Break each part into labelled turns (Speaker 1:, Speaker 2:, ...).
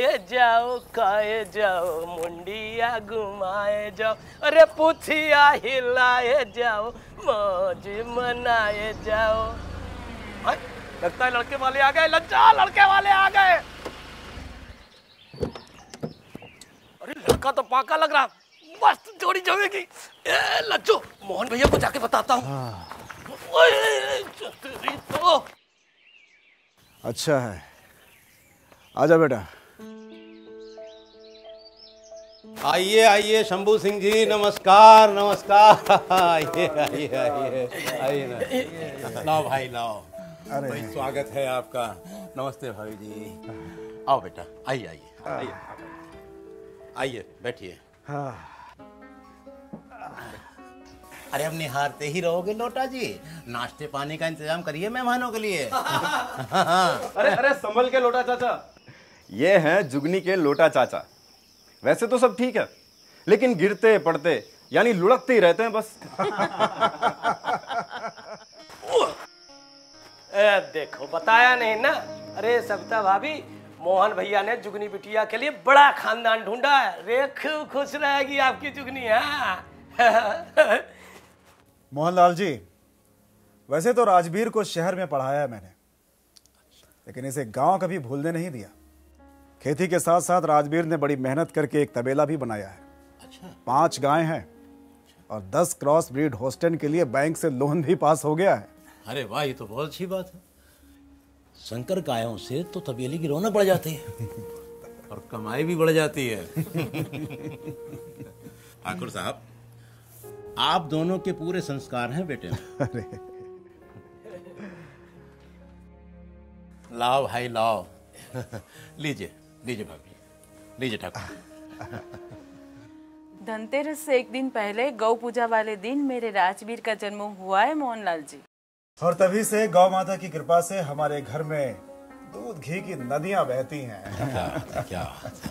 Speaker 1: खाए जाओ मुंडिया घुमाए जाओ, अरे पुथिया हिलाए जाओ, मौज मनाए जाओ। लगता है लड़के वाले आ गए, लज्जा लड़के वाले आ गए। अरे लड़का तो पाका लग रहा, मस्त जोड़ी जमेगी। लज्जो मोहन भैया को जाके बताता हूँ। तो
Speaker 2: अच्छा है, आजा बेटा।
Speaker 3: आइए आइए शंभू सिंह जी, नमस्कार नमस्कार। आइए आइए आइए आइए ना, लाओ भाई लाओ। अरे भाई स्वागत है आपका। नमस्ते भाई जी, आओ बेटा, आइए आइए आइए आइए बैठिए। अरे अब निहारते ही रहोगे लोटा जी, नाश्ते पानी का इंतजाम करिए मेहमानों के लिए।
Speaker 4: अरे अरे संभल के लोटा चाचा।
Speaker 5: ये हैं जुगनी के लोटा चाचा। वैसे तो सब ठीक है, लेकिन गिरते पड़ते यानी लुढ़कते ही रहते हैं बस।
Speaker 1: देखो बताया नहीं ना। अरे सविता भाभी, मोहन भैया ने जुगनी बिटिया के लिए बड़ा खानदान ढूंढा है। रेखू खुश रहेगी आपकी जुगनी। हाँ
Speaker 2: मोहनलाल जी, वैसे तो राजवीर को शहर में पढ़ाया है मैंने, लेकिन इसे गांव कभी भूलने नहीं दिया। खेती के साथ साथ राजवीर ने बड़ी मेहनत करके एक तबेला भी बनाया है। अच्छा। 5 गायें हैं और 10 क्रॉस ब्रीड होस्टेन के लिए बैंक से लोन भी पास हो गया है।
Speaker 3: अरे वाह, ये तो बहुत अच्छी बात है। संकर गायों से तो तबेले की रौनक बढ़ जाती है और कमाई भी बढ़ जाती है। ठाकुर साहब, आप दोनों के पूरे संस्कार हैं बेटे में।
Speaker 2: अरे
Speaker 3: लाओ भाई लाओ। लीजिए लीजिए भाभी, लीजिए ठाकुर।
Speaker 6: धनतेरस से एक दिन पहले गौ पूजा वाले दिन मेरे राजवीर का जन्म हुआ है मोहनलाल जी।
Speaker 2: और तभी से गौ माता की कृपा से हमारे घर में दूध घी की नदियां बहती हैं।
Speaker 3: क्या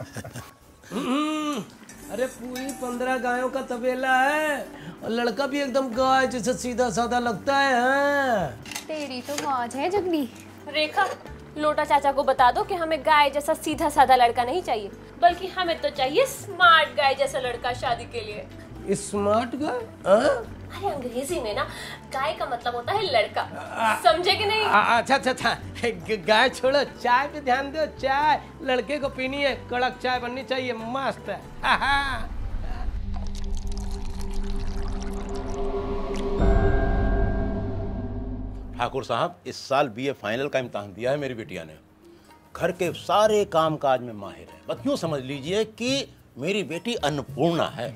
Speaker 1: अरे पूरी 15 गायों का तबेला है और लड़का भी एकदम गाय जैसा सीधा साधा लगता है। हाँ।
Speaker 7: तेरी तो मौज है जुगनी। रेखा, लोटा चाचा को बता दो कि हमें गाय जैसा सीधा साधा लड़का नहीं चाहिए, बल्कि हमें तो चाहिए स्मार्ट गाय जैसा लड़का शादी के लिए।
Speaker 1: Smart guy?
Speaker 7: अरे अंग्रेजी में ना गाय का मतलब होता है लड़का, समझे कि नहीं?
Speaker 1: अच्छा अच्छा अच्छा, गाय छोड़ो, चाय पे ध्यान दो। चाय लड़के को पीनी है, कड़क चाय बननी चाहिए, मस्त है।
Speaker 3: ठाकुर साहब, इस साल बीए फाइनल का इम्तिहान दिया है मेरी बिटिया ने। घर के सारे काम काज में माहिर है। बस यूं समझ लीजिए कि मेरी बेटी अन्नपूर्णा है।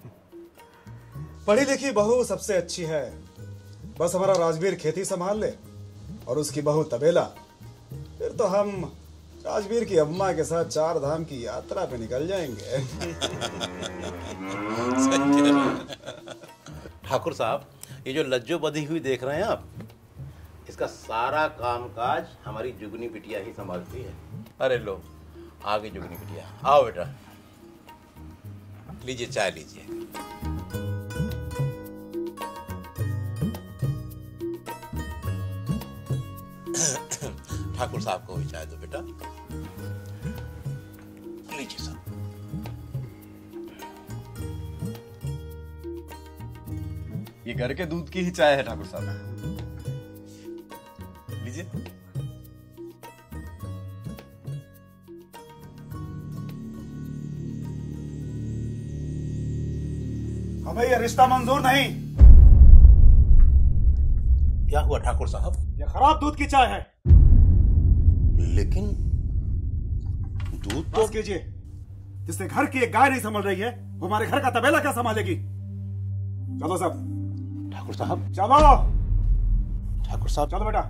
Speaker 2: पढ़ी लिखी बहू सबसे अच्छी है। बस हमारा राजवीर खेती संभाल ले और उसकी बहू तबेला, फिर तो हम राजवीर की अम्मा के साथ 4 धाम की यात्रा पे निकल जाएंगे।
Speaker 3: ठाकुर साहब, ये जो लज्जो बधी हुई देख रहे हैं आप, इसका सारा कामकाज हमारी जुगनी बिटिया ही संभालती है। अरे लो, आगे जुगनी बिटिया, आओ बेटा, लीजिए चाय लीजिए। ठाकुर साहब को भी चाय दो बेटा, लीजिए साहब।
Speaker 5: ये घर के दूध की ही चाय है ठाकुर साहब, लीजिए।
Speaker 2: हमें ये रिश्ता मंजूर नहीं।
Speaker 3: क्या हुआ ठाकुर साहब?
Speaker 2: ये खराब दूध की चाय है।
Speaker 3: लेकिन दूध तो
Speaker 2: कीजिए, जिसने घर की एक गाय नहीं संभाल रही है, वो हमारे घर का तबेला क्या संभालेगी? चलो सब।
Speaker 3: ठाकुर साहब
Speaker 2: चलो।
Speaker 3: ठाकुर साहब
Speaker 2: चलो बेटा।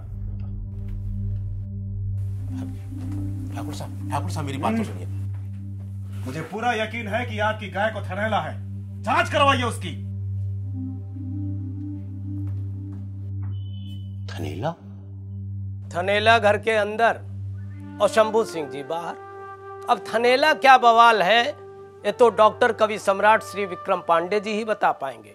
Speaker 3: ठाकुर साहब मेरी बात तो सुनिए।
Speaker 2: मुझे पूरा यकीन है कि आपकी गाय को थनैला है। जांच करवाइए उसकी।
Speaker 3: थनैला?
Speaker 1: थनैला घर के अंदर और शंभू सिंह जी बाहर। अब थनैला क्या बवाल है, ये तो डॉक्टर कवि सम्राट श्री विक्रम पांडे जी ही बता पाएंगे।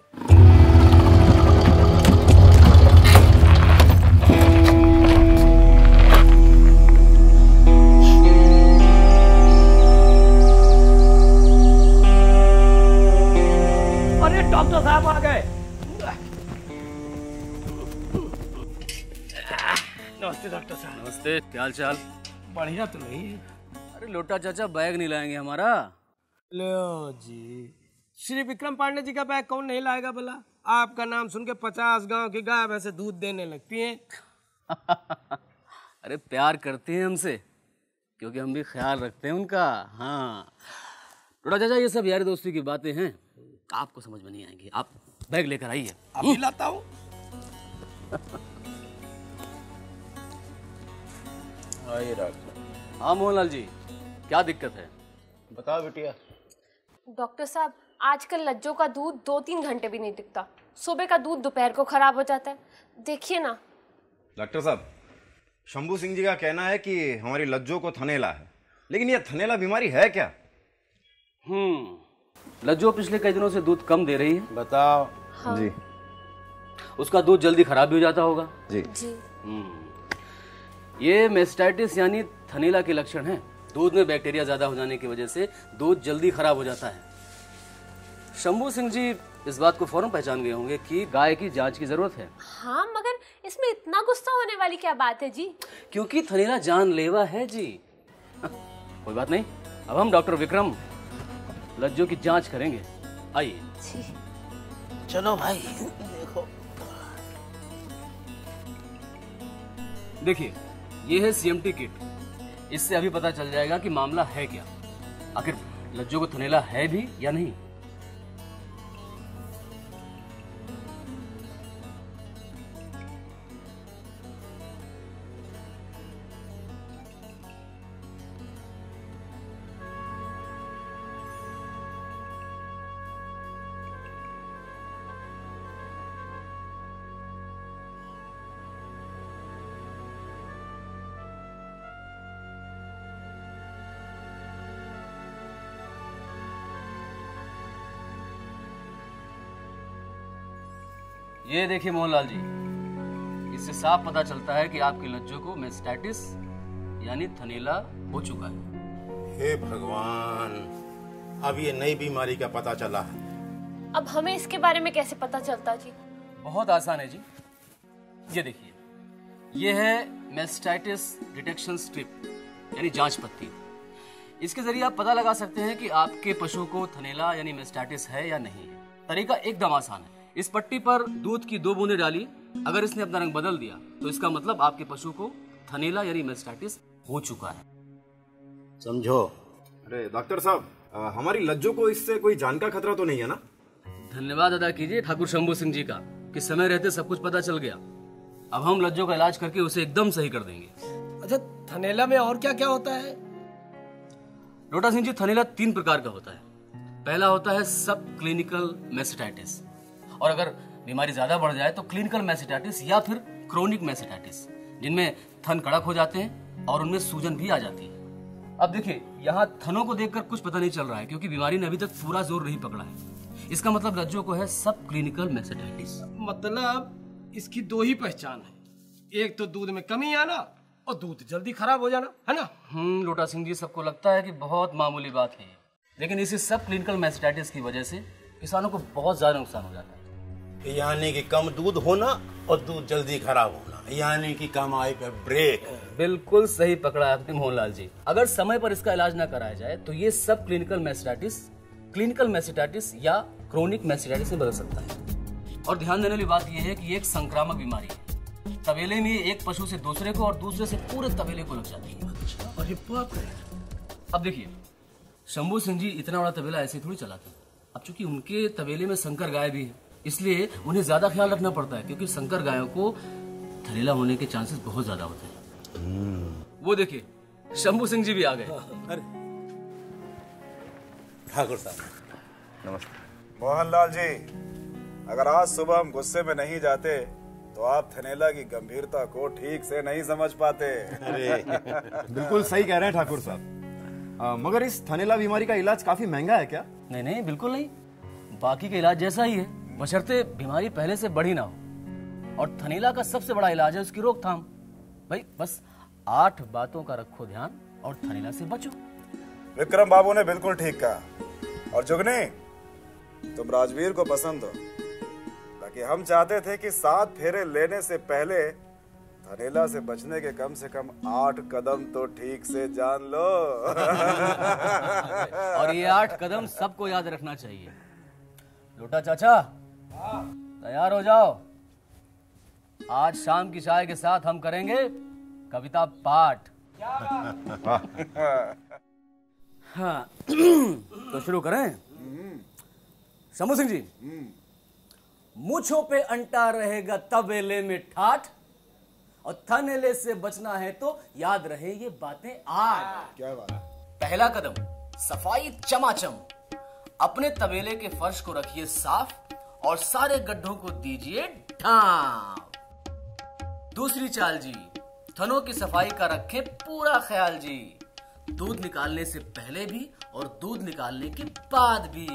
Speaker 1: डॉक्टर साहब।
Speaker 8: नमस्ते, क्या हाल चाल?
Speaker 1: बढ़िया तो नहीं है।
Speaker 8: अरे लोटा चाचा बैग नहीं लाएंगे हमारा।
Speaker 1: लो जी, श्री विक्रम पांडे जी का बैग कौन नहीं लाएगा भला? आपका नाम सुन के 50 गांव की गाय भैंसे दूध देने लगती हैं।
Speaker 8: अरे प्यार करते हैं हमसे क्योंकि हम भी ख्याल रखते हैं उनका। हाँ लोटा चाचा, ये सब यारी दोस्ती की बातें हैं, आपको समझ में नहीं आएंगी। आप बैग लेकर आइए।
Speaker 1: अभी लाता हूँ।
Speaker 3: आइए डॉक्टर।
Speaker 8: हाँ मोहनलाल जी, क्या दिक्कत है?
Speaker 3: बताओ बिटिया।
Speaker 7: डॉक्टर साहब, आजकल लज्जों का दूध 2-3 घंटे भी नहीं टिकता। सुबह का दूध दोपहर को खराब हो जाता है। देखिए ना।
Speaker 5: डॉक्टर साहब, शंभू सिंह जी का कहना है कि हमारी लज्जों को थनेला है, लेकिन यह थनेला बीमारी है क्या?
Speaker 8: लज्जो पिछले कई दिनों से दूध कम दे रही है।
Speaker 3: बताओ।
Speaker 7: हाँ।
Speaker 5: जी
Speaker 8: उसका दूध जल्दी खराब भी हो जाता होगा।
Speaker 5: जी
Speaker 7: जी।
Speaker 8: ये मेस्टाइटिस यानी थनेला के लक्षण हैं। दूध में बैक्टीरिया ज्यादा हो जाने की वजह से दूध जल्दी खराब हो जाता है। शंभू सिंह जी इस बात को फौरन पहचान गए होंगे कि गाय की जांच की जरूरत है।
Speaker 7: हाँ, मगर इसमें इतना गुस्सा होने वाली क्या बात है जी?
Speaker 8: क्योंकि थनेला जानलेवा है जी। कोई बात नहीं, अब हम डॉक्टर विक्रम लज्जों की जांच करेंगे। आइए।
Speaker 1: चलो भाई, देखो।
Speaker 8: देखिए, ये है सीएमटी किट। इससे अभी पता चल जाएगा कि मामला है क्या, आखिर लज्जों को थनेला है भी या नहीं। ये देखिए मोहनलाल जी, इससे साफ पता चलता है कि आपकी लज्जों को मेस्टाइटिस यानी थनेला हो चुका है।
Speaker 3: हे भगवान, अब ये नई बीमारी का पता चला है।
Speaker 7: अब हमें इसके बारे में कैसे पता चलता जी?
Speaker 8: बहुत आसान है जी। ये देखिए, ये है मेस्टाइटिस डिटेक्शन स्ट्रिप यानी जांच पट्टी। इसके जरिए आप पता लगा सकते हैं कि आपके पशु को थनेला यानी मेस्टाइटिस है या नहीं है। तरीका एकदम आसान है। इस पट्टी पर दूध की 2 बूंदें डालिए। अगर इसने अपना रंग बदल दिया तो इसका मतलब आपके पशु को थनेला यानी मेस्टाइटिस हो चुका है।
Speaker 3: समझो।
Speaker 5: अरे डॉक्टर साहब, हमारी लज्जों को इससे कोई जान का खतरा तो नहीं है ना?
Speaker 8: धन्यवाद अदा कीजिए ठाकुर शंभू सिंह जी का कि समय रहते सब कुछ पता चल गया। अब हम लज्जों का इलाज करके उसे एकदम सही कर देंगे।
Speaker 1: अच्छा, थनेला में और क्या क्या होता है?
Speaker 8: लोटा सिंह जी, थनेला 3 प्रकार का होता है। पहला होता है सब क्लिनिकल मेस्टाइटिस, और अगर बीमारी ज्यादा बढ़ जाए तो क्लिनिकल मेस्टाइटिस या फिर क्रोनिक मेस्टाइटिस, जिनमें थन कड़क हो जाते हैं और उनमें सूजन भी आ जाती है। अब देखिए, यहाँ थनों को देखकर कुछ पता नहीं चल रहा है क्योंकि बीमारी ने अभी तक पूरा जोर नहीं पकड़ा है। इसका मतलब लज्जों को है सब क्लिनिकल मेस्टाइटिस।
Speaker 1: मतलब इसकी 2 ही पहचान है, एक तो दूध में कमी आना और दूध जल्दी खराब हो जाना, है ना?
Speaker 8: लोटा सिंह जी, सबको लगता है कि बहुत मामूली बात है, लेकिन इसी सब क्लिनिकल मेस्टाइटिस की वजह से किसानों को बहुत ज्यादा नुकसान हो जाता है।
Speaker 3: यानी कि कम दूध होना और दूध जल्दी खराब होना, यानी कि कमाई पे ब्रेक।
Speaker 8: बिल्कुल सही पकड़ा आपने मोहनलाल जी। अगर समय पर इसका इलाज न कराया जाए तो ये सब क्लिनिकल मेस्टाइटिस या क्रोनिक मेस्टाइटिस में बदल सकता है। और ध्यान देने वाली बात यह है कि ये एक संक्रामक बीमारी है। तबेले में एक पशु से दूसरे को और दूसरे से पूरे तबेले को लग जाती है।
Speaker 1: अरे बाप रे।
Speaker 8: अब देखिए, शंभू सिंह जी इतना बड़ा तबेला ऐसे थोड़ी चलाते हैं। अब चूंकि उनके तबेले में संकर गाय भी है, इसलिए उन्हें ज्यादा ख्याल रखना पड़ता है क्योंकि संकर गायों को थनेला होने के चांसेस बहुत ज्यादा होते हैं। वो देखिए, शंभू सिंह जी भी आ गए।
Speaker 3: अरे ठाकुर साहब
Speaker 5: नमस्ते।
Speaker 2: मोहनलाल जी, अगर आज सुबह हम गुस्से में नहीं जाते तो आप थनेला की गंभीरता को ठीक से नहीं समझ पाते।
Speaker 3: अरे
Speaker 5: बिल्कुल सही कह रहे हैं ठाकुर साहब। मगर इस थनेला बीमारी का इलाज काफी महंगा है क्या?
Speaker 8: नहीं नहीं, बिल्कुल नहीं। बाकी के इलाज जैसा ही है, बशर्ते बीमारी पहले से बढ़ी ना हो। और थनेला का सबसे बड़ा इलाज है उसकी रोकथाम। भाई बस 8 बातों का रखो ध्यान और थनेला से बचो।
Speaker 2: विक्रम बाबू ने बिल्कुल ठीक कहा। और जुगनी, तुम राजवीर को पसंद हो, ताकि हम चाहते थे कि 7 फेरे लेने से पहले थनेला से बचने के कम से कम 8 कदम तो ठीक से जान लो।
Speaker 8: और ये 8 कदम सबको याद रखना चाहिए। लोटा चाचा तैयार हो जाओ, आज शाम की चाय के साथ हम करेंगे कविता पाठ। हाँ तो शुरू करें। शंभू सिंह जी, मूंछों पे अंटा रहेगा तबेले में ठाठ, और थनेले से बचना है तो याद रहे ये बातें आज।
Speaker 2: क्या बात है?
Speaker 8: पहला कदम सफाई चमाचम, अपने तबेले के फर्श को रखिए साफ और सारे गड्ढों को दीजिए ढांप। दूसरी चाल जी, थनों की सफाई का रखें पूरा ख्याल जी, दूध निकालने से पहले भी और दूध निकालने के बाद भी।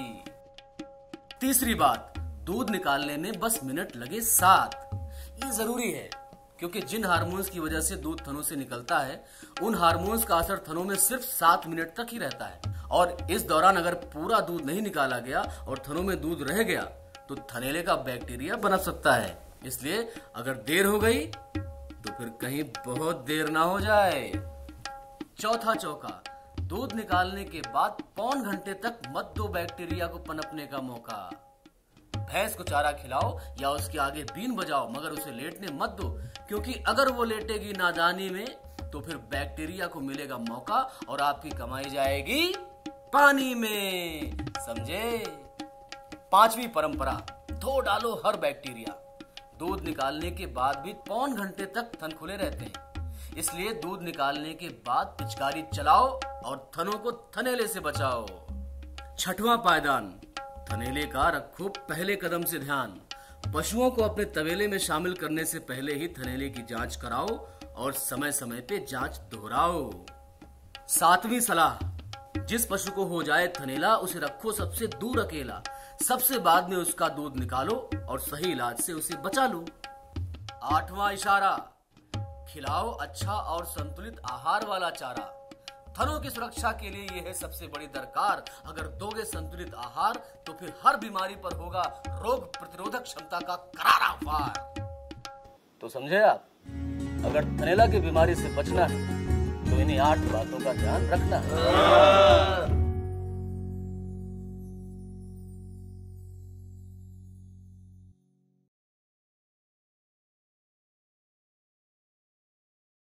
Speaker 8: तीसरी बात, दूध निकालने में बस मिनट लगे 7। ये जरूरी है क्योंकि जिन हार्मोन्स की वजह से दूध थनों से निकलता है उन हार्मोन्स का असर थनों में सिर्फ 7 मिनट तक ही रहता है, और इस दौरान अगर पूरा दूध नहीं निकाला गया और थनों में दूध रह गया तो थनेले का बैक्टीरिया पनप सकता है। इसलिए अगर देर हो गई तो फिर कहीं बहुत देर ना हो जाए। चौथा चौका, दूध निकालने के बाद पौन घंटे तक मत दो बैक्टीरिया को पनपने का मौका। भैंस को चारा खिलाओ या उसके आगे बीन बजाओ, मगर उसे लेटने मत दो, क्योंकि अगर वो लेटेगी नादानी में तो फिर बैक्टीरिया को मिलेगा मौका और आपकी कमाई जाएगी पानी में, समझे। पांचवी परंपरा, धो डालो हर बैक्टीरिया। दूध निकालने के बाद भी पौन घंटे तक थन खुले रहते हैं, इसलिए दूध निकालने के बाद पिचकारी चलाओ और थनों को थनेले से बचाओ। छठवां पायदान, थनेले का रखो पहले कदम से ध्यान। पशुओं को अपने तबेले में शामिल करने से पहले ही थनेले की जांच कराओ और समय समय पे जांच दोहराओ। सातवीं सलाह, जिस पशु को हो जाए थनेला उसे रखो सबसे दूर अकेला, सबसे बाद में उसका दूध निकालो और सही इलाज से उसे बचा लो। आठवां इशारा, खिलाओ अच्छा और संतुलित आहार वाला चारा। थनों की सुरक्षा के लिए यह है सबसे बड़ी दरकार। अगर दोगे संतुलित आहार तो फिर हर बीमारी पर होगा रोग प्रतिरोधक क्षमता का करारा वार। तो समझे आप, अगर थनेला की बीमारी से बचना है तो इन्हीं 8 बातों का ध्यान रखना है।